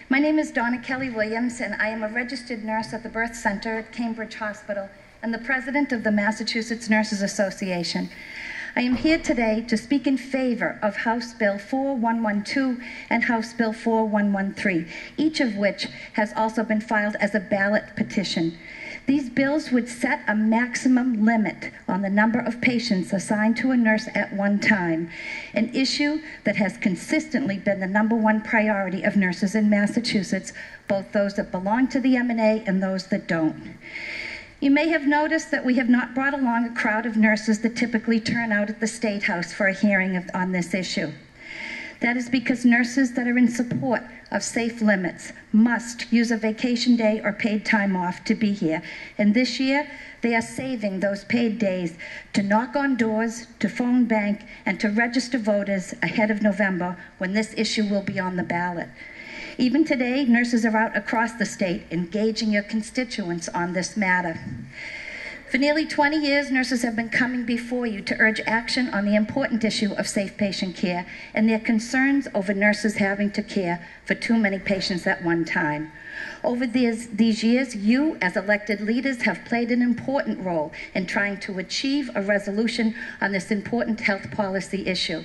My name is Donna Kelly-Williams, and I am a registered nurse at the Birth Center at Cambridge Hospital and the president of the Massachusetts Nurses Association. I am here today to speak in favor of House Bill 4112 and House Bill 4113, each of which has also been filed as a ballot petition. These bills would set a maximum limit on the number of patients assigned to a nurse at one time, an issue that has consistently been the #1 priority of nurses in Massachusetts, both those that belong to the MNA and those that don't. You may have noticed that we have not brought along a crowd of nurses that typically turn out at the State House for a hearing on this issue. That is because nurses that are in support of safe limits must use a vacation day or paid time off to be here. And this year, they are saving those paid days to knock on doors, to phone bank, and to register voters ahead of November when this issue will be on the ballot. Even today, nurses are out across the state engaging your constituents on this matter. For nearly 20 years, nurses have been coming before you to urge action on the important issue of safe patient care and their concerns over nurses having to care for too many patients at one time. Over these years, you as elected leaders have played an important role in trying to achieve a resolution on this important health policy issue.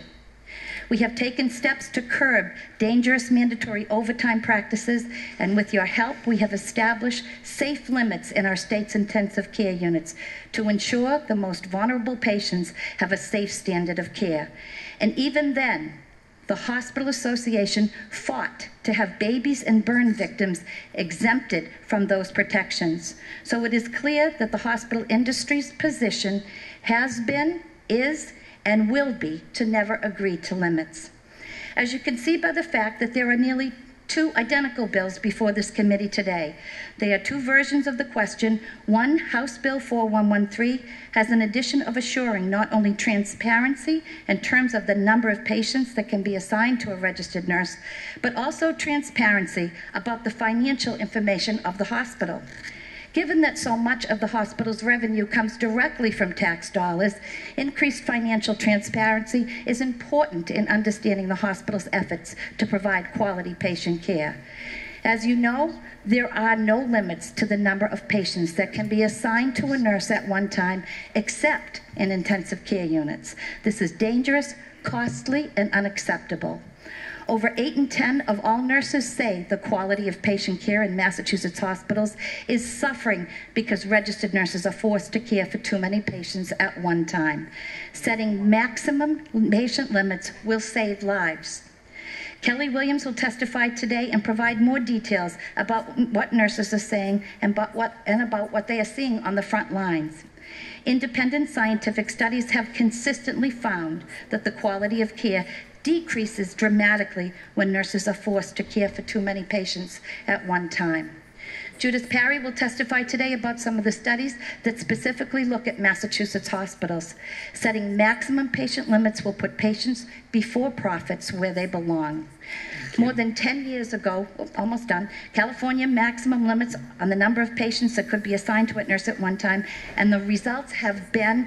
We have taken steps to curb dangerous mandatory overtime practices, and with your help, we have established safe limits in our state's intensive care units to ensure the most vulnerable patients have a safe standard of care. And even then, the Hospital Association fought to have babies and burn victims exempted from those protections. So it is clear that the hospital industry's position has been, is, and will be to never agree to limits. As you can see by the fact that there are nearly 2 identical bills before this committee today. They are 2 versions of the question. One, House Bill 4113, has an addition of assuring not only transparency in terms of the number of patients that can be assigned to a registered nurse, but also transparency about the financial information of the hospital. Given that so much of the hospital's revenue comes directly from tax dollars, increased financial transparency is important in understanding the hospital's efforts to provide quality patient care. As you know, there are no limits to the number of patients that can be assigned to a nurse at one time, except in intensive care units. This is dangerous, costly, and unacceptable. Over 8 in 10 of all nurses say the quality of patient care in Massachusetts hospitals is suffering because registered nurses are forced to care for too many patients at one time. Setting maximum patient limits will save lives. Kelly-Williams will testify today and provide more details about what nurses are saying and about what they are seeing on the front lines. Independent scientific studies have consistently found that the quality of care decreases dramatically when nurses are forced to care for too many patients at one time. Judith Parry will testify today about some of the studies that specifically look at Massachusetts hospitals. Setting maximum patient limits will put patients before profits where they belong. More than 10 years ago, almost done, California maximum limits on the number of patients that could be assigned to a nurse at one time, and the results have been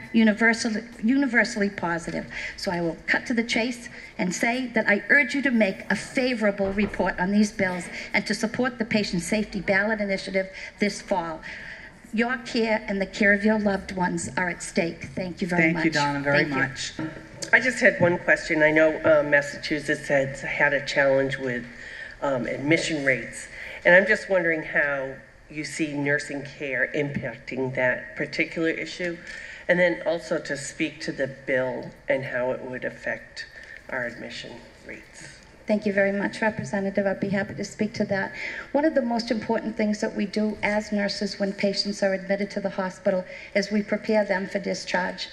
universally positive. So I will cut to the chase and say that I urge you to make a favorable report on these bills and to support the Patient Safety Ballot Initiative this fall. Your care and the care of your loved ones are at stake. Thank you very much. Thank you, Donna, very much. I just had one question. I know Massachusetts has had a challenge with admission rates, and I'm just wondering how you see nursing care impacting that particular issue, and then also to speak to the bill and how it would affect our admission rates. Thank you very much, Representative. I'd be happy to speak to that. One of the most important things that we do as nurses when patients are admitted to the hospital is we prepare them for discharge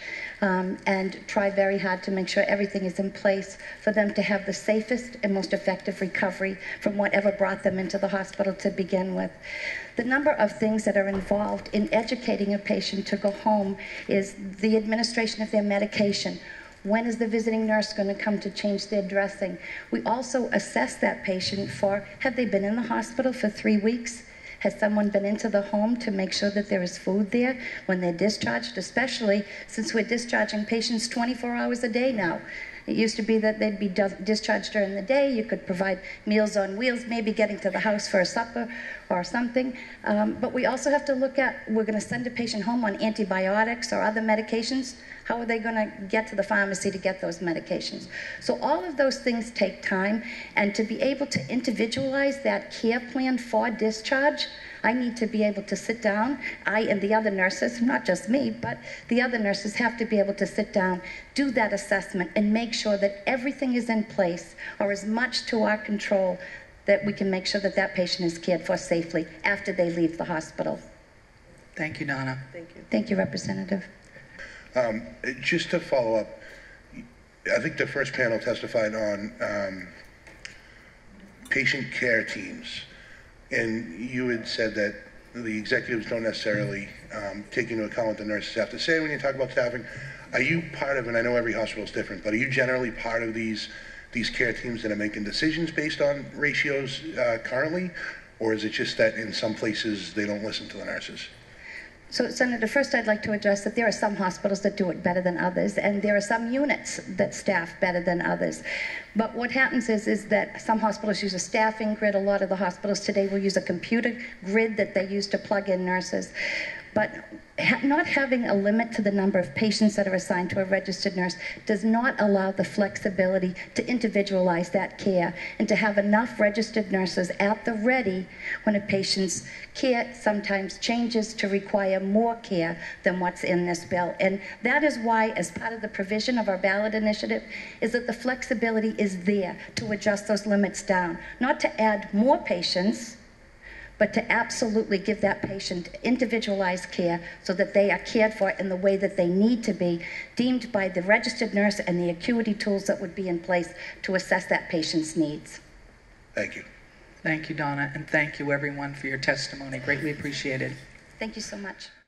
and try very hard to make sure everything is in place for them to have the safest and most effective recovery from whatever brought them into the hospital to begin with. The number of things that are involved in educating a patient to go home is the administration of their medication. When is the visiting nurse going to come to change their dressing? We also assess that patient for, have they been in the hospital for 3 weeks? Has someone been into the home to make sure that there is food there when they're discharged, especially since we're discharging patients 24 hours a day now? It used to be that they'd be discharged during the day. You could provide meals on wheels, maybe getting to the house for a supper or something. But we also have to look at, we're going to send a patient home on antibiotics or other medications. How are they going to get to the pharmacy to get those medications? So all of those things take time, and to be able to individualize that care plan for discharge, I need to be able to sit down. I and the other nurses, not just me, but the other nurses have to be able to sit down, do that assessment, and make sure that everything is in place, or as much to our control, that we can make sure that that patient is cared for safely after they leave the hospital. Thank you, Donna. Thank you. Thank you, Representative. Just to follow up, I think the first panel testified on patient care teams, and you had said that the executives don't necessarily take into account what the nurses have to say when you talk about staffing. Are you part of, and I know every hospital is different, but are you generally part of these care teams that are making decisions based on ratios currently, or is it just that in some places they don't listen to the nurses? So, Senator, first I'd like to address that there are some hospitals that do it better than others, and there are some units that staff better than others. But what happens is that some hospitals use a staffing grid. A lot of the hospitals today will use a computer grid that they use to plug in nurses. But not having a limit to the number of patients that are assigned to a registered nurse does not allow the flexibility to individualize that care and to have enough registered nurses at the ready when a patient's care sometimes changes to require more care than what's in this bill. And that is why, as part of the provision of our ballot initiative, is that the flexibility is there to adjust those limits down, not to add more patients, but to absolutely give that patient individualized care so that they are cared for in the way that they need to be, deemed by the registered nurse and the acuity tools that would be in place to assess that patient's needs. Thank you. Thank you, Donna, and thank you, everyone, for your testimony. Greatly appreciated. Thank you so much.